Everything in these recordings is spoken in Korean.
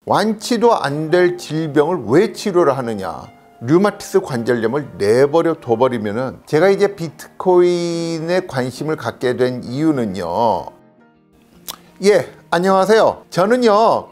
완치도 안 될 질병을 왜 치료를 하느냐? 류마티스 관절염을 내버려 둬버리면은, 제가 이제 비트코인에 관심을 갖게 된 이유는요. 예, 안녕하세요. 저는요,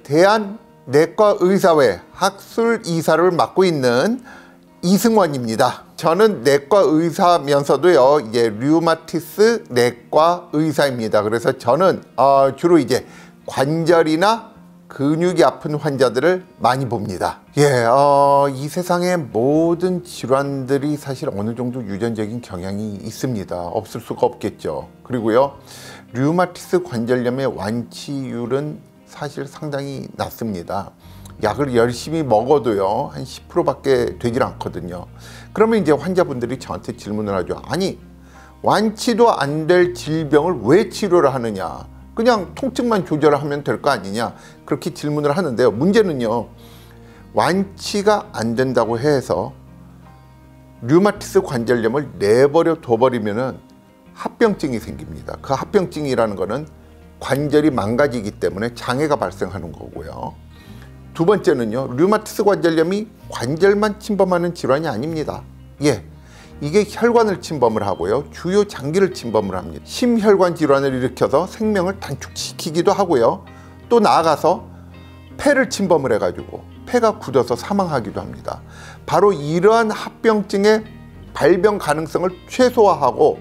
대한내과의사회 학술이사를 맡고 있는 이승원입니다. 저는 내과의사면서도요, 이제 류마티스 내과의사입니다. 그래서 저는 주로 이제 관절이나 근육이 아픈 환자들을 많이 봅니다. 예, 이 세상의 모든 질환들이 사실 어느 정도 유전적인 경향이 있습니다. 없을 수가 없겠죠. 그리고요, 류마티스 관절염의 완치율은 사실 상당히 낮습니다. 약을 열심히 먹어도요, 한 10%밖에 되질 않거든요. 그러면 이제 환자분들이 저한테 질문을 하죠. 아니, 완치도 안 될 질병을 왜 치료를 하느냐? 그냥 통증만 조절하면 될 거 아니냐? 그렇게 질문을 하는데요. 문제는요, 완치가 안 된다고 해서 류마티스 관절염을 내버려 둬버리면은 합병증이 생깁니다. 그 합병증이라는 거는 관절이 망가지기 때문에 장애가 발생하는 거고요. 두 번째는요, 류마티스 관절염이 관절만 침범하는 질환이 아닙니다. 예, 이게 혈관을 침범을 하고요, 주요 장기를 침범을 합니다. 심혈관 질환을 일으켜서 생명을 단축시키기도 하고요, 또 나아가서 폐를 침범을 해가지고 폐가 굳어서 사망하기도 합니다. 바로 이러한 합병증의 발병 가능성을 최소화하고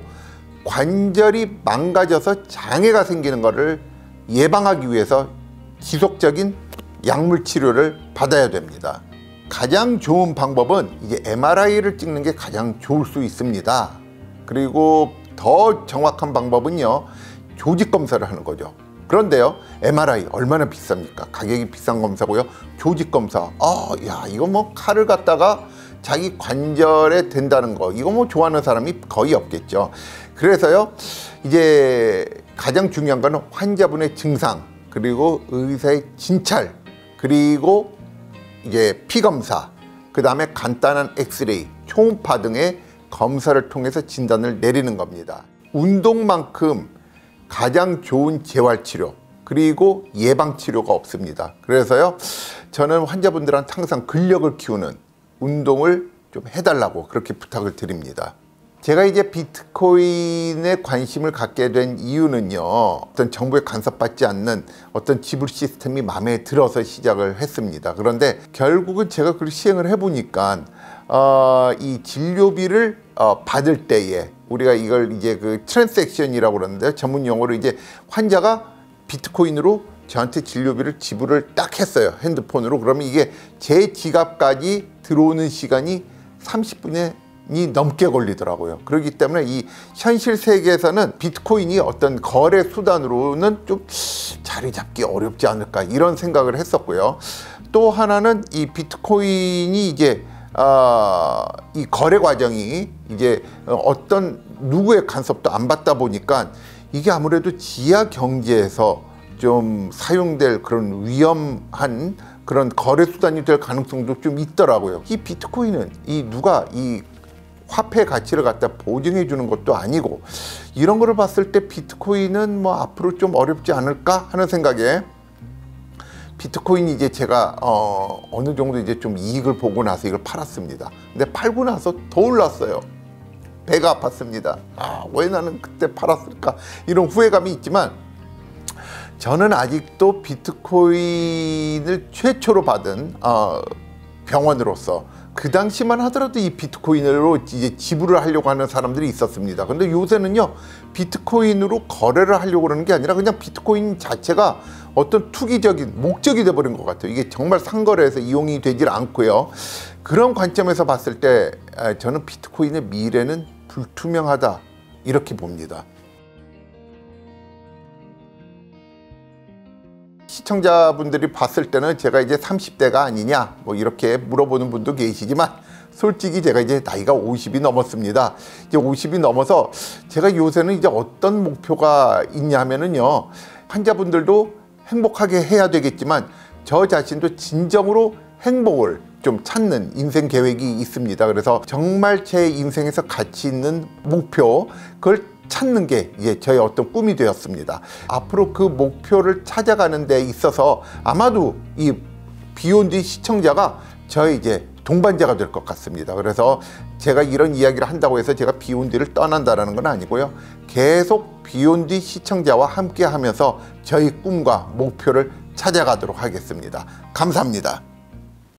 관절이 망가져서 장애가 생기는 것을 예방하기 위해서 지속적인 약물 치료를 받아야 됩니다. 가장 좋은 방법은 이제 MRI를 찍는 게 가장 좋을 수 있습니다. 그리고 더 정확한 방법은요, 조직 검사를 하는 거죠. 그런데요, MRI 얼마나 비쌉니까? 가격이 비싼 검사고요. 조직 검사, 야, 이거 뭐 칼을 갖다가 자기 관절에 댄다는 거, 이거 뭐 좋아하는 사람이 거의 없겠죠. 그래서요, 이제 가장 중요한 거는 환자분의 증상, 그리고 의사의 진찰, 그리고 이제 피검사, 그 다음에 간단한 엑스레이, 초음파 등의 검사를 통해서 진단을 내리는 겁니다. 운동만큼 가장 좋은 재활치료, 그리고 예방치료가 없습니다. 그래서요, 저는 환자분들한테 항상 근력을 키우는 운동을 좀 해달라고 그렇게 부탁을 드립니다. 제가 이제 비트코인에 관심을 갖게 된 이유는요, 어떤 정부의 간섭받지 않는 어떤 지불 시스템이 마음에 들어서 시작을 했습니다. 그런데 결국은 제가 그걸 시행을 해보니까 이 진료비를 받을 때에 우리가 이걸 이제 트랜잭션이라고 그러는데, 전문 용어로 이제 환자가 비트코인으로 저한테 진료비를 지불을 딱 했어요, 핸드폰으로. 그러면 이게 제 지갑까지 들어오는 시간이 30분에 넘게 걸리더라고요. 그렇기 때문에 이 현실 세계에서는 비트코인이 어떤 거래 수단으로는 좀 자리 잡기 어렵지 않을까, 이런 생각을 했었고요. 또 하나는 이 비트코인이 이제 이 거래 과정이 이제 어떤 누구의 간섭도 안 받다 보니까 이게 아무래도 지하 경제에서 좀 사용될 그런 위험한 그런 거래 수단이 될 가능성도 좀 있더라고요. 이 비트코인은 누가 이 화폐 가치를 갖다 보증해 주는 것도 아니고, 이런 거를 봤을 때 비트코인은 뭐 앞으로 좀 어렵지 않을까 하는 생각에, 비트코인이 이제 제가 어느 정도 이제 좀 이익을 보고 나서 이걸 팔았습니다. 근데 팔고 나서 더 올랐어요. 배가 아팠습니다. 왜 나는 그때 팔았을까, 이런 후회감이 있지만, 저는 아직도 비트코인을 최초로 받은 병원으로서, 그 당시만 하더라도 이 비트코인으로 이제 지불을 하려고 하는 사람들이 있었습니다. 근데 요새는요, 비트코인으로 거래를 하려고 그러는 게 아니라 그냥 비트코인 자체가 어떤 투기적인 목적이 돼버린 것 같아요. 이게 정말 상거래에서 이용이 되질 않고요. 그런 관점에서 봤을 때 저는 비트코인의 미래는 불투명하다, 이렇게 봅니다. 시청자분들이 봤을 때는 제가 이제 30대가 아니냐 뭐 이렇게 물어보는 분도 계시지만, 솔직히 제가 이제 나이가 50이 넘었습니다. 이제 50이 넘어서 제가 요새는 이제 어떤 목표가 있냐면은요, 환자분들도 행복하게 해야 되겠지만 저 자신도 진정으로 행복을 좀 찾는 인생 계획이 있습니다. 그래서 정말 제 인생에서 가치 있는 목표, 그걸 찾는 게 저의 어떤 꿈이 되었습니다. 앞으로 그 목표를 찾아가는 데 있어서 아마도 이 비욘드 시청자가 저의 동반자가 될 것 같습니다. 그래서 제가 이런 이야기를 한다고 해서 제가 비욘드를 떠난다는 건 아니고요. 계속 비욘드 시청자와 함께 하면서 저희 꿈과 목표를 찾아가도록 하겠습니다. 감사합니다.